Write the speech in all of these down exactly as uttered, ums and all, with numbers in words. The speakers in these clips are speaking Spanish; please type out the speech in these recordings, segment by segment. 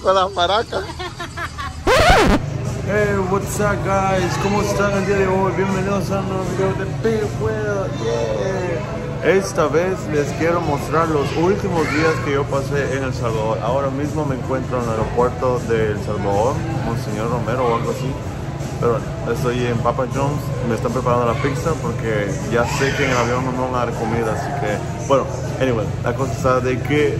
con la maraca. Hey, what's up guys? ¿Cómo están el día de hoy? Bienvenidos a un nuevo video de Big Wheel. Yeah. Esta vez les quiero mostrar los últimos días que yo pasé en El Salvador. Ahora mismo me encuentro en el aeropuerto de El Salvador, Monseñor Romero o algo así. Pero estoy en Papa John's, me están preparando la pizza porque ya sé que en el avión no me van a dar comida, así que... Bueno, anyway, la cosa está de que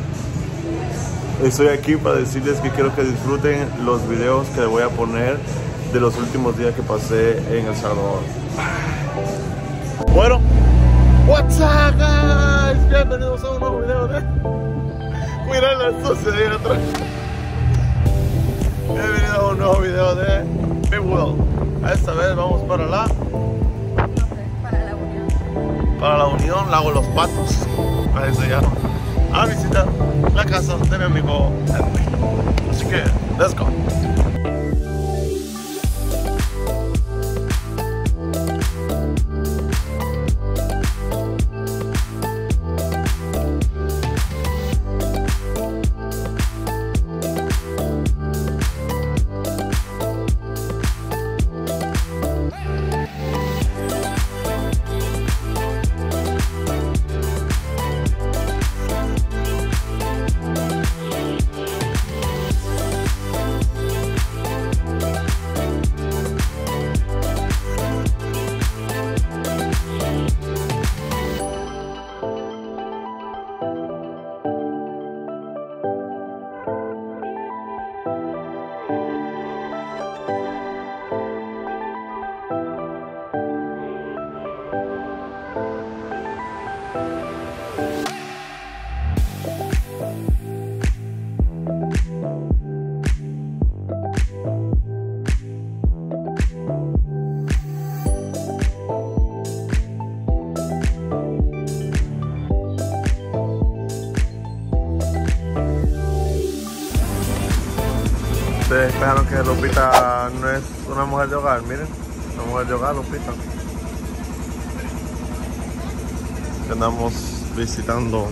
estoy aquí para decirles que quiero que disfruten los videos que les voy a poner de los últimos días que pasé en El Salvador. Bueno, what's up guys, bienvenidos a un nuevo video de... Mira la sucia ahí atrás. Bienvenidos a un nuevo video de Big Wheel. Esta vez vamos para la... Para la Unión. Para la Unión, Lago Los Patos. Ahí se llama. A visitar la casa de mi amigo Edwin. Así que, let's go. Ustedes pensaron que Lupita no es una mujer de hogar, miren, una mujer de hogar, Lupita. Que andamos visitando.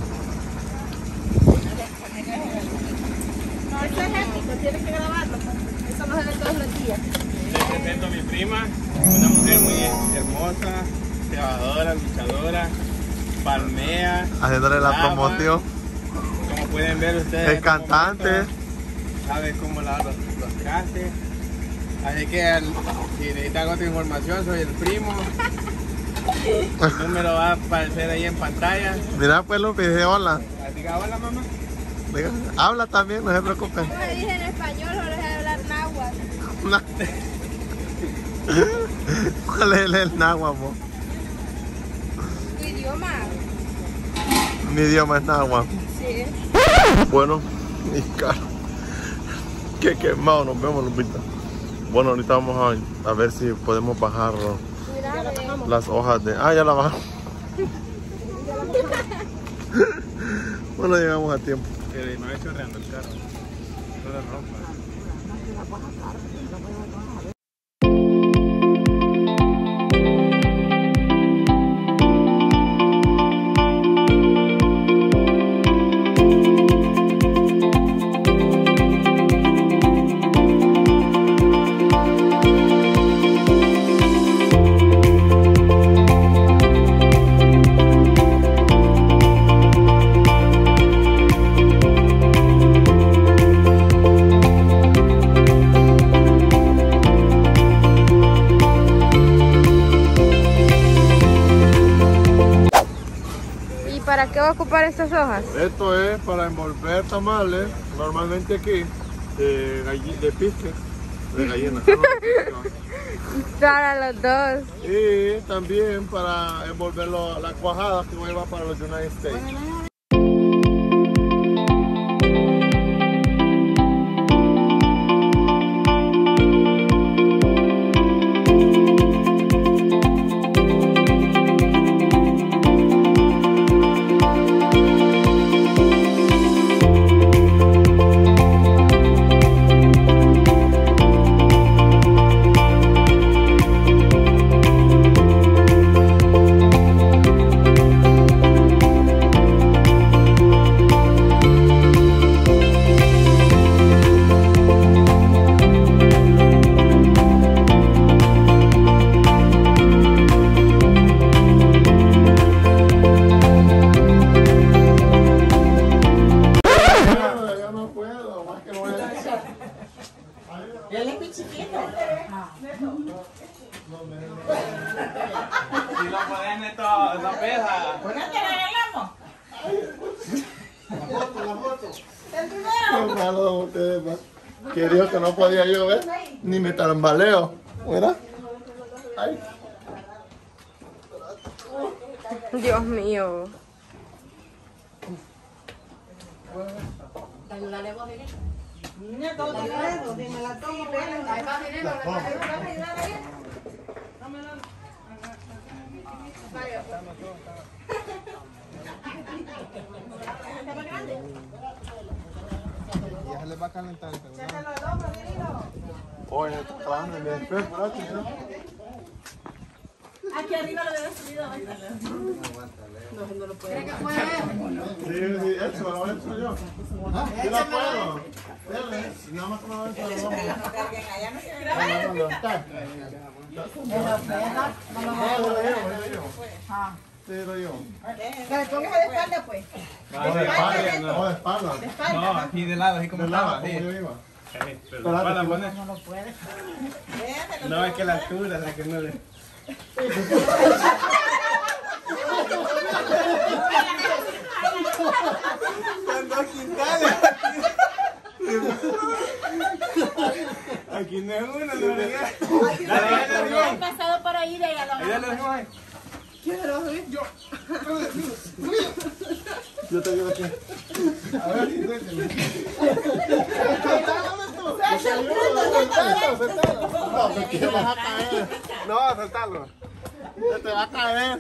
No, eso es épico, tienes que grabarlo. Eso no se ve todos los días. Les presento a mi prima, una mujer muy hermosa, trabajadora, luchadora, palmea, Haciéndole la lava. promoción. Como pueden ver ustedes, El cantante. sabe cómo lavar los, los trastes. Así que al, si necesitan otra información, soy el primo. El número va a aparecer ahí en pantalla. Mira pues Lupi, dice hola. Diga hola, mamá. Diga, habla también, no se preocupen. No le dije en español, no le dije hablar náhuatl. Una- ¿Cuál es el náhuatl, vos? Tu idioma. Mi idioma es náhuatl. Sí. Bueno, y caro. Qué quemado, nos vemos, Lupita. Bueno, ahorita vamos a, a ver si podemos bajar Mira, ve. las hojas de... Ah, ya la bajamos. Bueno, llegamos a tiempo. Pero me ha hecho chorreando el carro. No lo rompa. ¿Para qué va a ocupar estas hojas? Esto es para envolver tamales, normalmente aquí, de, galli- de pisque, de gallina. Para los dos. Y también para envolver lo- la cuajada que voy a llevar para los United States. Si lo ponen esto, no pesa. ¿Por qué te regalamos? Qué malo ustedes, man. Que dijo que no podía yo ver, ni me tambaleo. ¿Verdad? Ay. Dios mío. Niña, todo el dedo, dime la toma, Ya se les va a calentar el segundo. Oye, trabajando en el espejo, ¿verdad? aquí arriba lo debe subido. No, no lo puedo. Sí, sí, eso, lo voy a hacer yo. Yo la puedo. Dale, nada más que me voy a hacer. No, no, no, está. Sí, lo yo. Pero póngase de espalda, pues. O de espalda, no, de espalda. No, aquí de lado, así como De lado, estaba. como Sí. yo iba. Pero la espalda pone. No lo puede. No, es que la altura es la que no le. Aquí no es uno, no le llega. He pasado por ahí de ahí a la Ya lo dijimos ahí. Yo te digo aquí. A ver, suélteme. No, porque te vas a caer. No, soltarlo. Se te va a caer.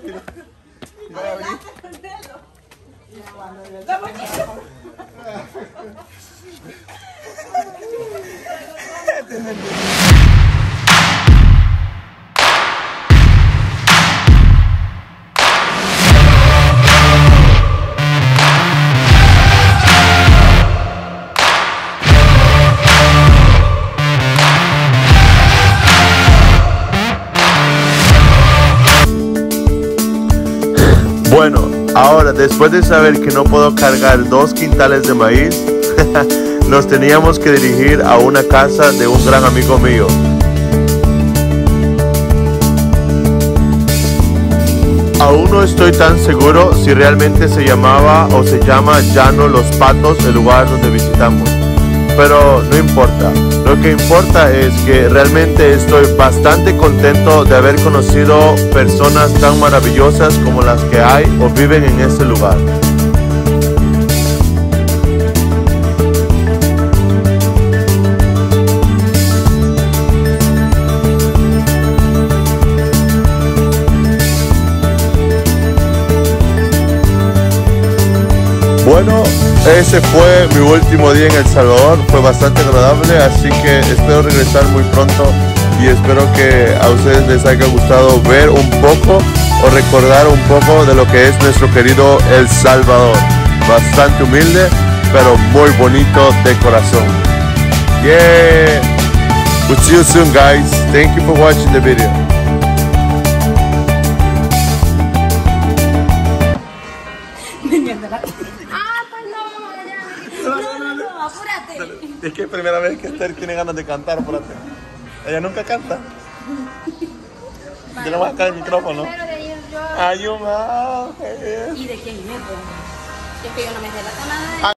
Bueno, ahora después de saber que no puedo cargar dos quintales de maíz, nos teníamos que dirigir a una casa de un gran amigo mío. Aún no estoy tan seguro si realmente se llamaba o se llama Llano Los Patos el lugar donde visitamos, pero no importa. Lo que importa es que realmente estoy bastante contento de haber conocido personas tan maravillosas como las que hay o viven en este lugar. Bueno, ese fue mi último día en El Salvador, fue bastante agradable, así que espero regresar muy pronto y espero que a ustedes les haya gustado ver un poco o recordar un poco de lo que es nuestro querido El Salvador. Bastante humilde, pero muy bonito de corazón. Yeah! We'll see you soon, guys. Thank you for watching the video. Ah, pues no, ya. No, no, no, apúrate. Es que es primera vez que Esther tiene ganas de cantar, espérate. Ella nunca canta. Yo le voy a sacar el micrófono. Primero de ir yo. Ayuma. ¿Y de quién es? Es que yo no me sé la tonada de...